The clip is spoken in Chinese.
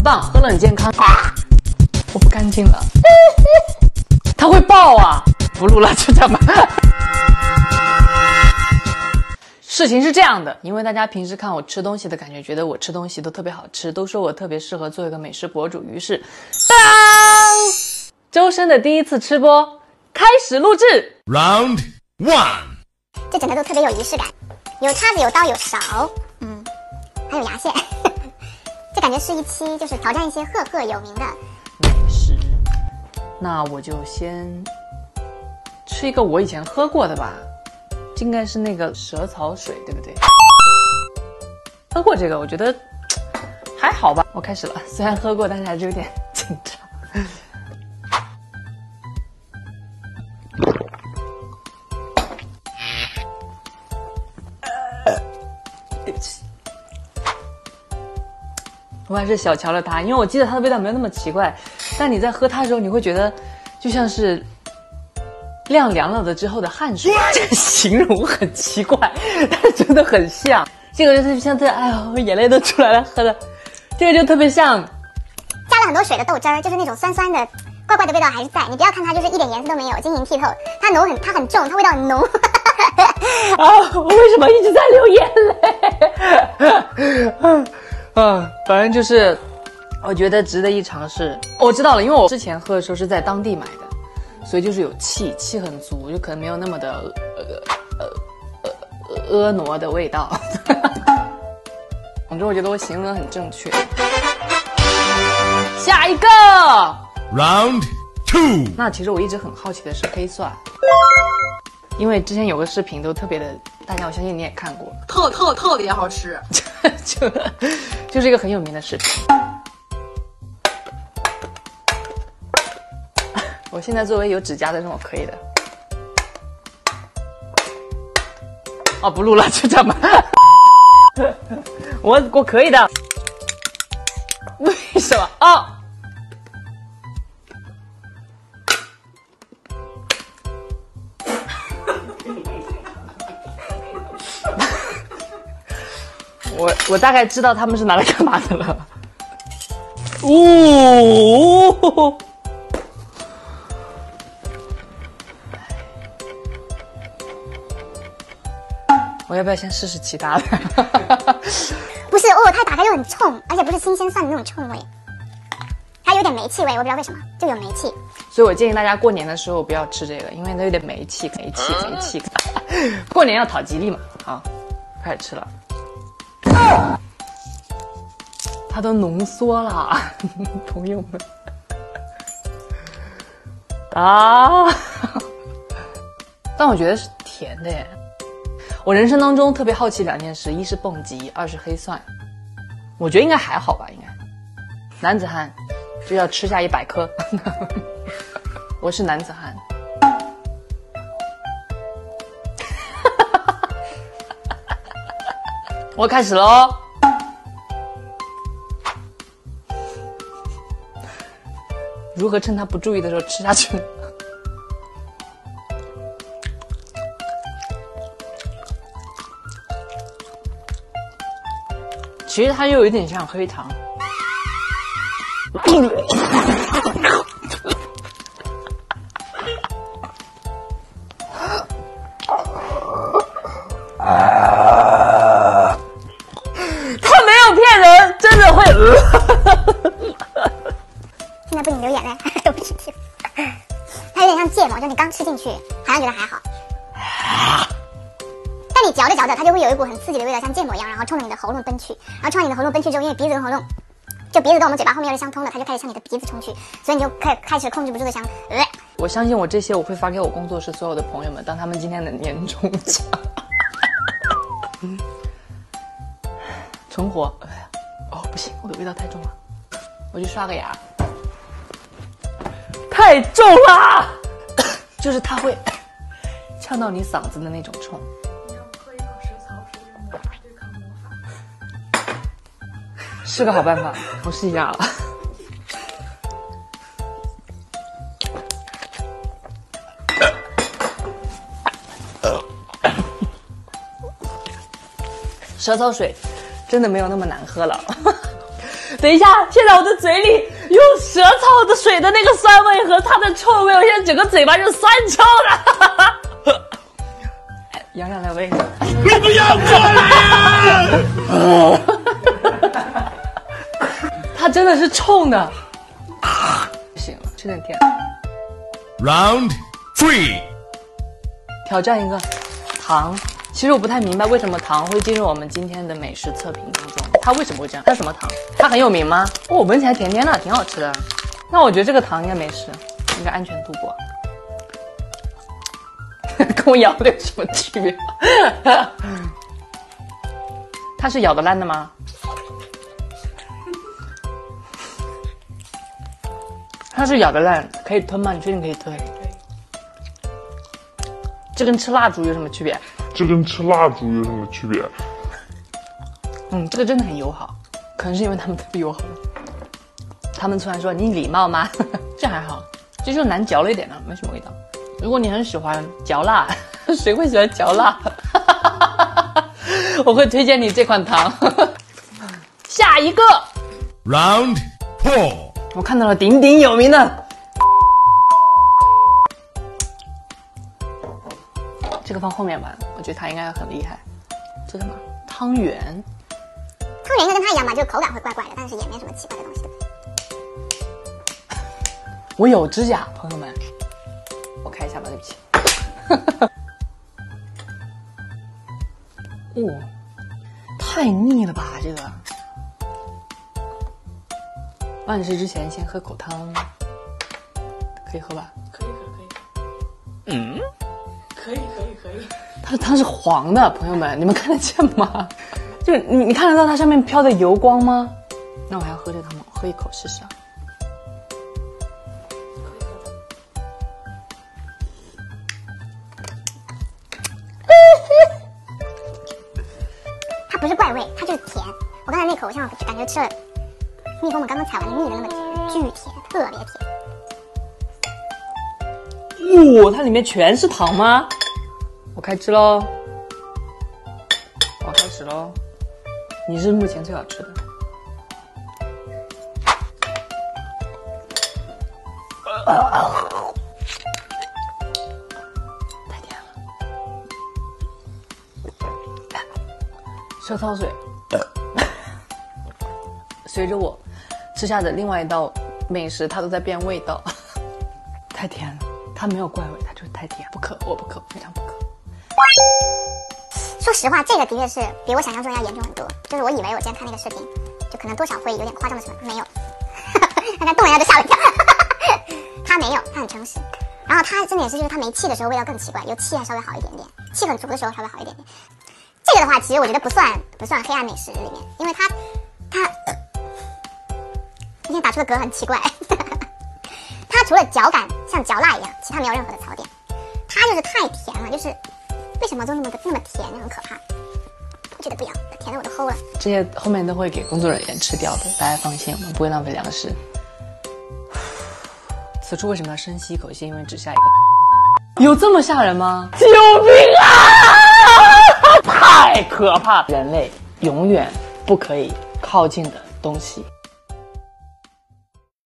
棒，喝了很健康。我不干净了，它会爆啊！不录了，就这样吧。事情是这样的，因为大家平时看我吃东西的感觉，觉得我吃东西都特别好吃，都说我特别适合做一个美食博主，于是，当周深的第一次吃播开始录制。 Round 1， 这整个都特别有仪式感，有叉子，有刀，有勺，还有牙线。这感觉是一期就是挑战一些赫赫有名的美食。那我就先吃一个我以前喝过的吧，这应该是那个蛇草水，对不对？喝过这个，我觉得还好吧。我开始了，虽然喝过，但是还是有点紧张。对不起，我还是小瞧了它，因为我记得它的味道没有那么奇怪，但你在喝它的时候，你会觉得就像是晾凉了之后的汗水。这个形容很奇怪，但是真的很像。这个就是像这，哎呦，我眼泪都出来了，喝的。这个就特别像加了很多水的豆汁儿，就是那种酸酸的、怪怪的味道还是在。你不要看它就是一点颜色都没有，晶莹剔透，它很重，它味道很浓。 啊！我为什么一直在流眼泪？反正就是我觉得值得一尝试。我知道了，因为我之前喝的时候是在当地买的，所以就是有气很足，就可能没有那么的婀娜的味道。总之我觉得我形容的很正确。下一个 Round 2， 那其实我一直很好奇的是黑蒜，因为之前有个视频都特别的，大家我相信你也看过， 特别好吃。 就是一个很有名的视频。我现在作为有指甲的人，我可以的。哦，不录了，就这样吧。我可以的。为什么？哦。我大概知道他们是拿来干嘛的了。我要不要先试试其他的？ 不是它打开又很冲，而且不是新鲜蒜的那种冲味，它有点煤气味，我不知道为什么就有煤气。 所以我建议大家过年的时候不要吃这个，因为它有点煤气。过年要讨吉利嘛。好，开始吃了。它都浓缩了，朋友们啊！但我觉得是甜的耶。我人生当中特别好奇两件事，一是蹦极，二是黑蒜。我觉得应该还好吧，应该。男子汉就要吃下100颗。我是男子汉。我开始喽。如何趁他不注意的时候吃下去？其实它又有点像黑糖。他没有骗人，真的会。 现在不仅流眼泪，还流鼻涕。它有点像芥末，就你刚吃进去好像觉得还好，但你嚼着嚼着，它就会有一股很刺激的味道，像芥末一样，然后冲着你的喉咙奔去。然后冲着你的喉咙奔去之后，因为鼻子跟喉咙，就鼻子跟我们嘴巴后面又是相通的，它就开始向你的鼻子冲去，所以你就开始控制不住的想。 我相信这些我会发给我工作室所有的朋友们，当他们今天的年终奖。存活。哦，不行，我的味道太重了，我去刷个牙。太重了，就是它会呛到你嗓子的那种冲。 你要喝一口蛇草水用魔法对抗魔法， 是个好办法，我试一下了。蛇草水真的没有那么难喝了。 等一下，现在我的嘴里有蛇草的水的那个酸味和它的臭味，我现在整个嘴巴就是酸臭的。洋洋来闻一下。 你不要过来！ 它真的是冲的。不行了，吃点甜。 Round 3， 挑战一个糖。其实我不太明白为什么糖会进入我们今天的美食测评当中，它为什么会这样？它是什么糖？它很有名吗？哦，闻起来甜甜的，挺好吃的。那我觉得这个糖应该没事，应该安全度过。跟我咬的有什么区别？它是咬得烂的吗？它是咬得烂，可以吞吗？你确定可以吞？这跟吃蜡烛有什么区别？ 这跟吃蜡烛有什么区别？ 这个真的很友好，可能是因为他们特别友好。他们突然说：“你礼貌吗？”这还好，这就难嚼了一点了，没什么味道。如果你很喜欢嚼辣，谁会喜欢嚼辣？我会推荐你这款糖。下一个 Round 4， 我看到了鼎鼎有名的，这个放后面吧，我觉得它应该很厉害。这什么？汤圆？ 汤圆应该跟它一样吧，就口感会怪怪的，但是也没什么奇怪的东西。 我有指甲，朋友们，我看一下吧，对不起。太腻了吧这个。万事之前先喝口汤，可以喝吧？ 可以喝，可以喝。可以。 它的汤是黄的，朋友们，你们看得见吗？就你看得到它上面飘的油光吗？那我还要喝这个汤吗？我喝一口试试啊。 它不是怪味，它就是甜。我刚才那口像感觉吃了蜜蜂们刚刚采完的蜜的那么甜，巨甜，特别甜。 它里面全是糖吗？我开吃喽！我开始喽！你是目前最好吃的。太甜了。蛇草水，随着我吃下的另外一道美食，它都在变味道。太甜了，它没有怪味，它就是太甜，不可，我不可，非常不可。 说实话，这个的确是比我想象中要严重很多。就是我以为我今天看那个视频，就可能多少会有点夸张的成分，没有。刚才动了一下就吓我一跳。他没有，他很诚实。然后他真的也是，就是他没气的时候味道更奇怪，有气还稍微好一点点，气很足的时候稍微好一点点。这个的话，其实我觉得不算黑暗美食里面，因为他今天打出的嗝很奇怪。它除了嚼感像嚼蜡一样，其他没有任何的槽点。它就是太甜了，就是为什么就那么甜，很可怕。我觉得不要，甜的我都齁了。 这些后面都会给工作人员吃掉的，大家放心，我们不会浪费粮食。此处为什么要深吸一口气？因为只下一个。有这么吓人吗？救命啊！太可怕！人类永远不可以靠近的东西。